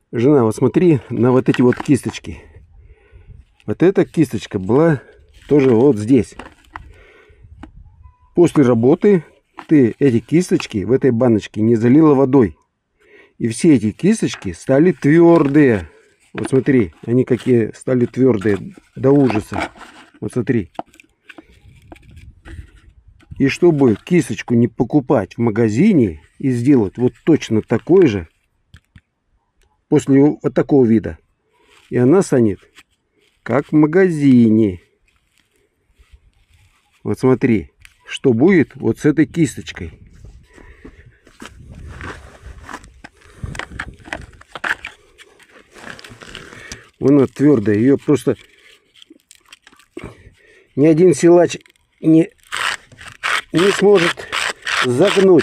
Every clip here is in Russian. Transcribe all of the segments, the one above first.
Жена, вот смотри на вот эти вот кисточки. Вот эта кисточка была тоже вот здесь. После работы ты эти кисточки в этой баночке не залила водой. И все эти кисточки стали твердые. Вот смотри, они какие стали твердые до ужаса. Вот смотри. И чтобы кисточку не покупать в магазине и сделать вот точно такой же, после вот такого вида, и она станет как в магазине. Вот смотри, что будет вот с этой кисточкой. Она твердая, ее просто ни один силач не сможет загнуть.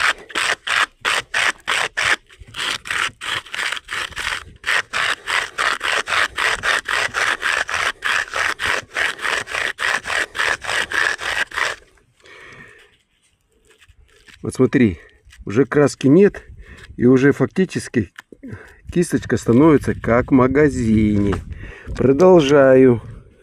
Вот смотри, уже краски нет, и уже фактически кисточка становится как в магазине. Продолжаю.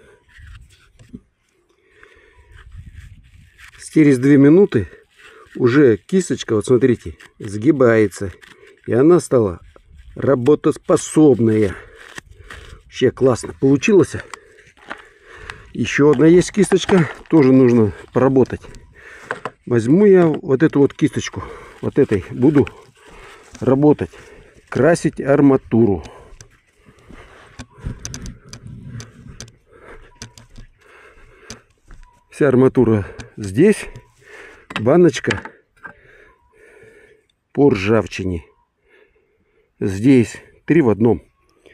Через 2 минуты уже кисточка, вот смотрите, сгибается. И она стала работоспособная. Вообще классно получилось. Еще одна есть кисточка, тоже нужно поработать. Возьму я вот эту вот кисточку, вот этой буду работать, красить арматуру. Вся арматура здесь, баночка по ржавчине. Здесь 3 в одном.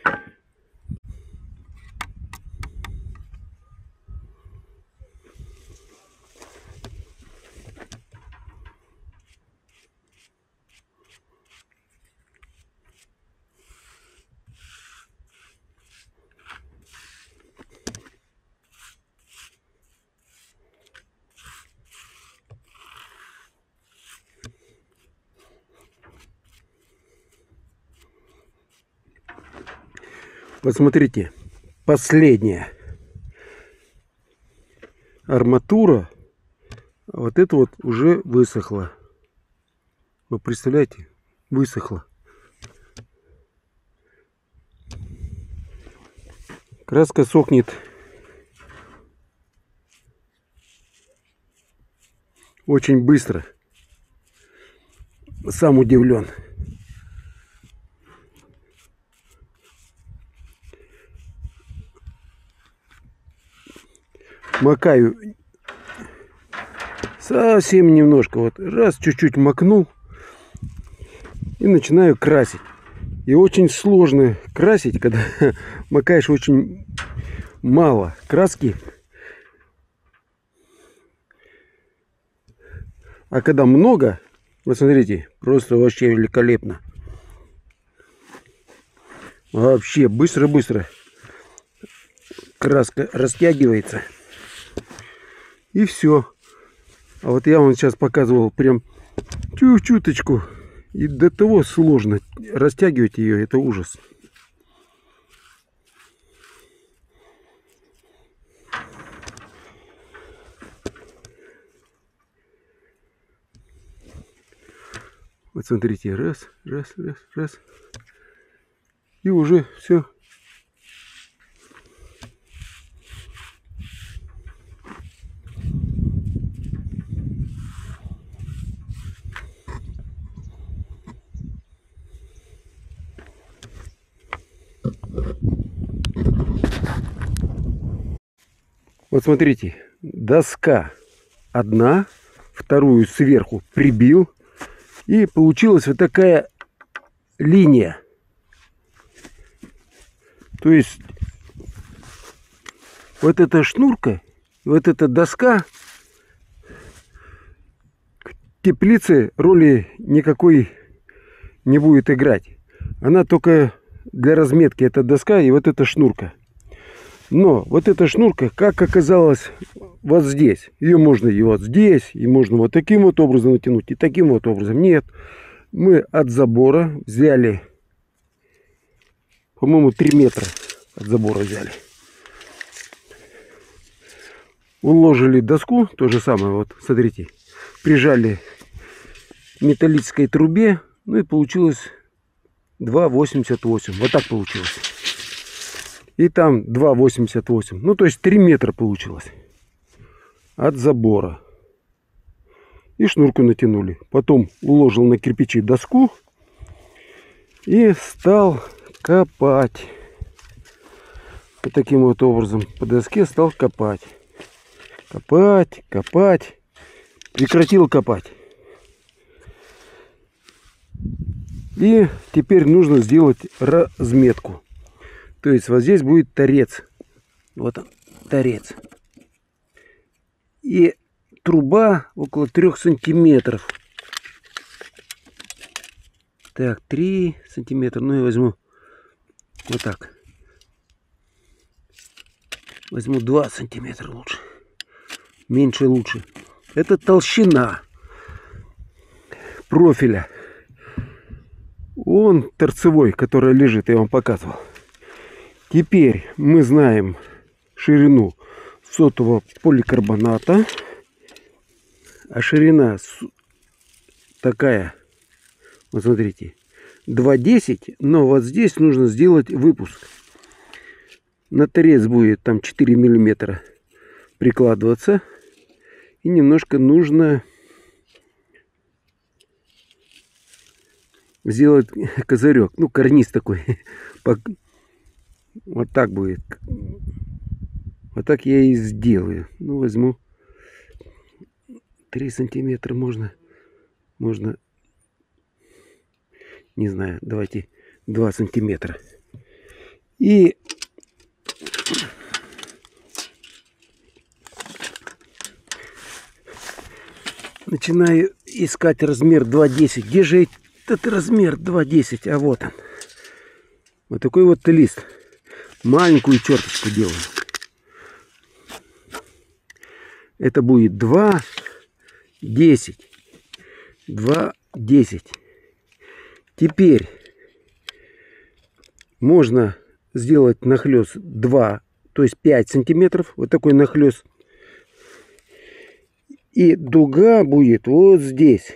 Вот смотрите, последняя арматура, вот это вот уже высохла. Вы представляете, высохла. Краска сохнет очень быстро. Сам удивлен. Макаю совсем немножко, вот раз чуть-чуть макнул и начинаю красить. И очень сложно красить, когда макаешь очень мало краски. А когда много, вот смотрите, просто вообще великолепно. Вообще быстро-быстро краска растягивается. И все. А вот я вам сейчас показывал прям чуть-чуточку. И до того сложно растягивать ее. Это ужас. Вот смотрите, раз. И уже все. Вот смотрите, доска одна, вторую сверху прибил, и получилась вот такая линия. То есть вот эта шнурка, вот эта доска к теплице роли никакой не будет играть. Она только для разметки, эта доска и вот эта шнурка. Но вот эта шнурка, как оказалось, вот здесь. Ее можно и вот здесь, и можно вот таким вот образом натянуть, и таким вот образом. Нет, мы от забора взяли по-моему, 3 метра от забора взяли. Уложили доску, то же самое, вот, смотрите, прижали к металлической трубе, ну и получилось 2,88, вот так получилось. И там 2,88, ну то есть 3 метра получилось от забора. И шнурку натянули. Потом уложил на кирпичи доску и стал копать. Вот таким вот образом по доске стал копать. Копать, копать. Прекратил копать. И теперь нужно сделать разметку. То есть вот здесь будет торец. Вот он, торец. И труба около 3 сантиметров. Так, 3 сантиметра. Ну, я возьму вот так. Возьму 2 сантиметра лучше. Меньше лучше. Это толщина профиля. Он торцевой, который лежит, я вам показывал. Теперь мы знаем ширину сотового поликарбоната. А ширина такая, вот смотрите, 2,10. Но вот здесь нужно сделать выпуск. На торец будет там 4 миллиметра прикладываться. И немножко нужно сделать козырек. Ну, карниз такой. Вот так будет. Вот так я и сделаю. Ну, возьму 3 сантиметра можно, не знаю, давайте 2 сантиметра. И начинаю искать размер 2,10. Где же этот размер 2,10? А вот он. Вот такой вот лист. Маленькую черточку делаю. Это будет 2,10. 2,10. Теперь можно сделать нахлёст 2, то есть 5 сантиметров. Вот такой нахлёст. И дуга будет вот здесь.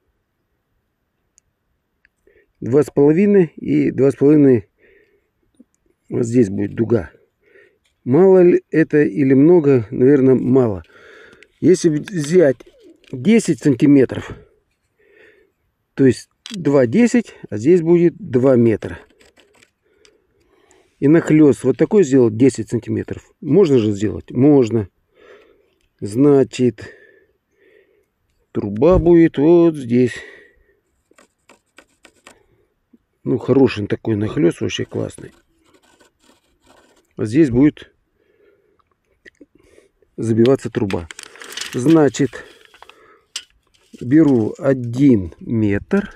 2,5 и 2,5. Вот здесь будет дуга. Мало ли это или много? Наверное, мало. Если взять 10 сантиметров, то есть 2,10, а здесь будет 2 метра. И нахлёст вот такой сделать 10 сантиметров. Можно же сделать? Можно. Значит, труба будет вот здесь. Ну, хороший такой нахлёст, вообще классный. А здесь будет забиваться труба. Значит, беру 1 метр.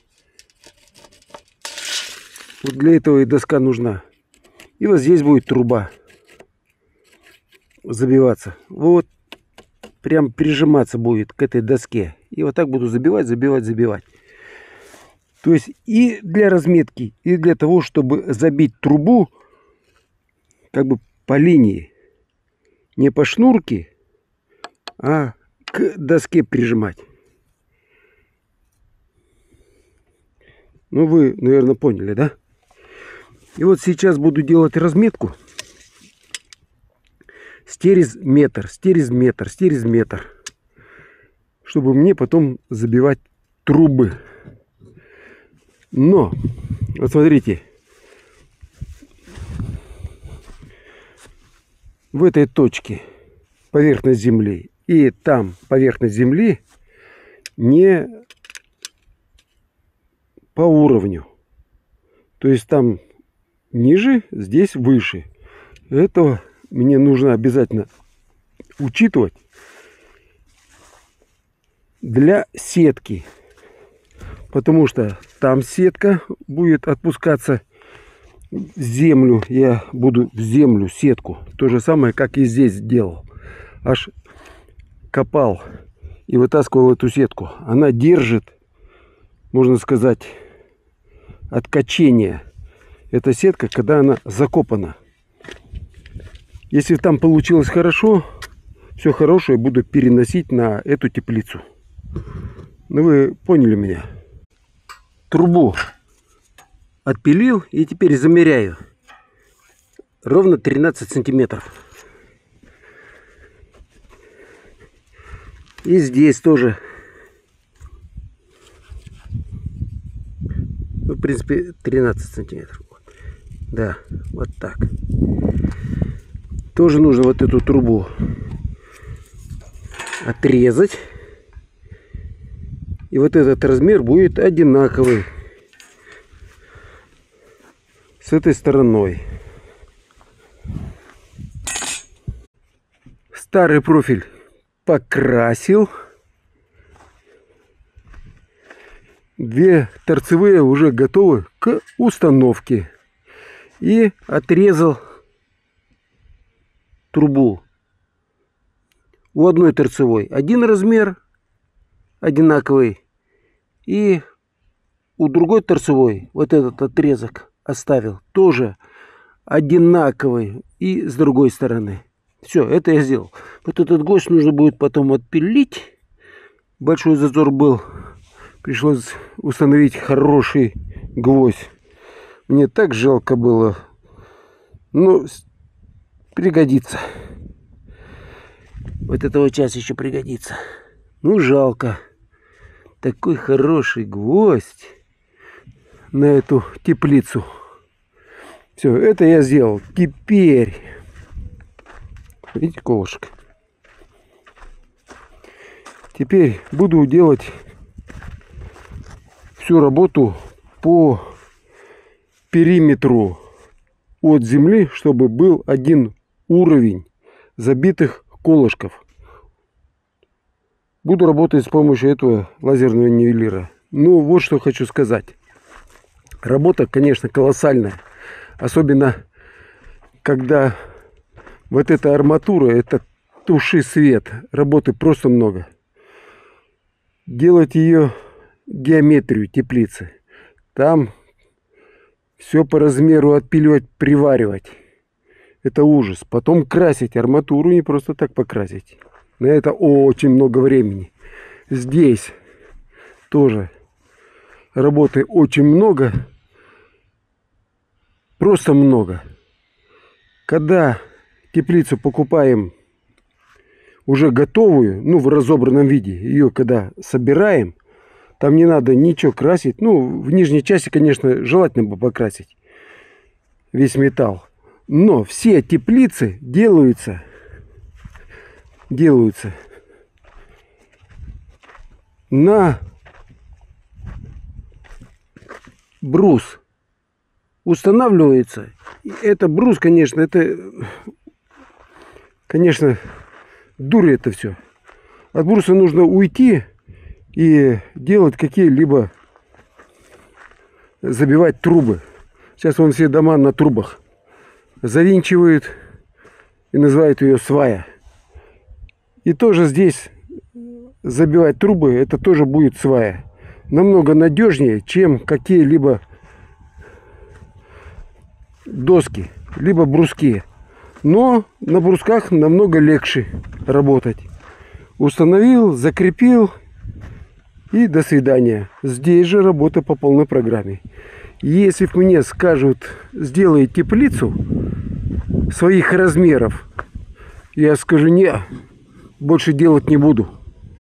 Вот для этого и доска нужна. И вот здесь будет труба забиваться. Вот прям прижиматься будет к этой доске. И вот так буду забивать, забивать, забивать. То есть и для разметки, и для того, чтобы забить трубу как бы по линии. Не по шнурке, а к доске прижимать. Ну, вы, наверное, поняли, да? И вот сейчас буду делать разметку. Стерез метр, стерез метр, стерез метр. Чтобы мне потом забивать трубы. Но, вот смотрите. В этой точке поверхность земли и там поверхность земли не по уровню. То есть там ниже, здесь выше. Это мне нужно обязательно учитывать для сетки. Потому что там сетка будет отпускаться в землю. Я буду в землю сетку. То же самое, как и здесь сделал. Аж копал и вытаскивал эту сетку. Она держит, можно сказать, от качения эта сетка, когда она закопана. Если там получилось хорошо, все хорошее буду переносить на эту теплицу. Ну вы поняли меня. Трубу отпилил и теперь замеряю. Ровно 13 сантиметров. И здесь тоже. Ну, в принципе, 13 сантиметров. Да, вот так. Тоже нужно вот эту трубу отрезать. И вот этот размер будет одинаковый с этой стороной. Старый профиль покрасил. Две торцевые уже готовы к установке. И отрезал трубу. У одной торцевой один размер одинаковый. И у другой торцевой вот этот отрезок оставил тоже одинаковый. И с другой стороны. Все, это я сделал. Вот этот гвоздь нужно будет потом отпилить. Большой зазор был. Пришлось установить хороший гвоздь. Мне так жалко было. Но пригодится. Вот эта вот часть еще пригодится. Ну, жалко. Такой хороший гвоздь на эту теплицу. Все, это я сделал. Теперь... Видите, колышек? Теперь буду делать всю работу по периметру от земли, чтобы был один уровень забитых колышков. Буду работать с помощью этого лазерного нивелира. Ну, вот что хочу сказать. Работа, конечно, колоссальная. Особенно, когда вот эта арматура, это туши свет. Работы просто много. Делать ее геометрию теплицы. Там все по размеру отпиливать, приваривать. Это ужас. Потом красить арматуру, не просто так покрасить. На это очень много времени. Здесь тоже работы очень много. Просто много. Когда теплицу покупаем уже готовую, ну, в разобранном виде, ее когда собираем, там не надо ничего красить. Ну, в нижней части, конечно, желательно бы покрасить весь металл. Но все теплицы делаются на брус. Устанавливается. И это брус, конечно, дури это все. От бруса нужно уйти и делать какие-либо, забивать трубы. Сейчас вон все дома на трубах. Завинчивают и называют ее свая. И тоже здесь забивать трубы, это тоже будет свая. Намного надежнее, чем какие-либо доски, либо бруски. Но на брусках намного легче работать. Установил, закрепил и до свидания. Здесь же работа по полной программе. Если мне скажут, сделай теплицу своих размеров, я скажу, не, больше делать не буду.